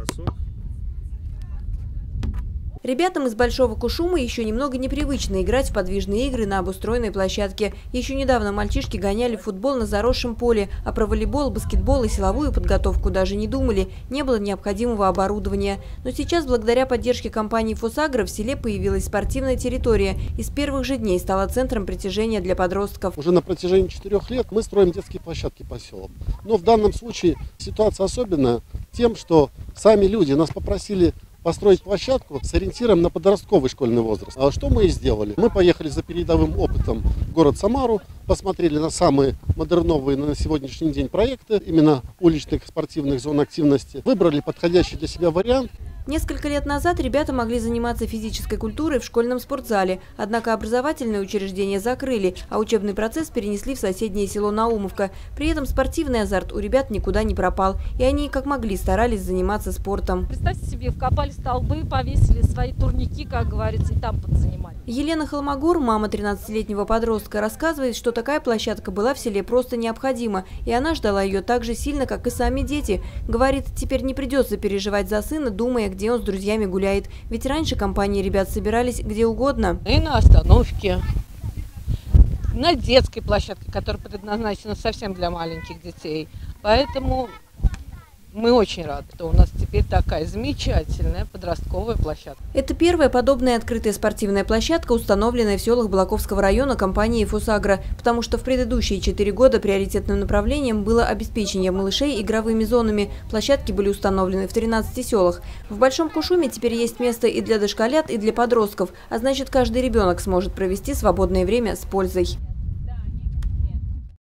бросок. Ребятам из Большого Кушума еще немного непривычно играть в подвижные игры на обустроенной площадке. Еще недавно мальчишки гоняли в футбол на заросшем поле, а про волейбол, баскетбол и силовую подготовку даже не думали, не было необходимого оборудования. Но сейчас, благодаря поддержке компании «Фосагро», в селе появилась спортивная территория и с первых же дней стала центром притяжения для подростков. Уже на протяжении 4 лет мы строим детские площадки по селам. Но в данном случае ситуация особенная тем, что сами люди нас попросили построить площадку с ориентиром на подростковый школьный возраст. А что мы и сделали? Мы поехали за передовым опытом в город Самару, посмотрели на самые модерновые на сегодняшний день проекты, именно уличных спортивных зон активности, выбрали подходящий для себя вариант. Несколько лет назад ребята могли заниматься физической культурой в школьном спортзале, однако образовательные учреждения закрыли, а учебный процесс перенесли в соседнее село Наумовка. При этом спортивный азарт у ребят никуда не пропал, и они как могли старались заниматься спортом. Представьте себе, вкопали столбы, повесили свои турники, как говорится, и там подзанимали. Елена Холмогор, мама 13-летнего подростка, рассказывает, что такая площадка была в селе просто необходима, и она ждала ее так же сильно, как и сами дети. Говорит, теперь не придется переживать за сына, думая, где он с друзьями гуляет. Ведь раньше компании ребят собирались где угодно. И на остановке, на детской площадке, которая предназначена совсем для маленьких детей. Поэтому мы очень рады, что у нас теперь такая замечательная подростковая площадка. Это первая подобная открытая спортивная площадка, установленная в селах Балаковского района компанией «Фосагро», потому что в предыдущие 4 года приоритетным направлением было обеспечение малышей игровыми зонами. Площадки были установлены в 13 селах. В Большом Кушуме теперь есть место и для дошколят, и для подростков, а значит, каждый ребенок сможет провести свободное время с пользой.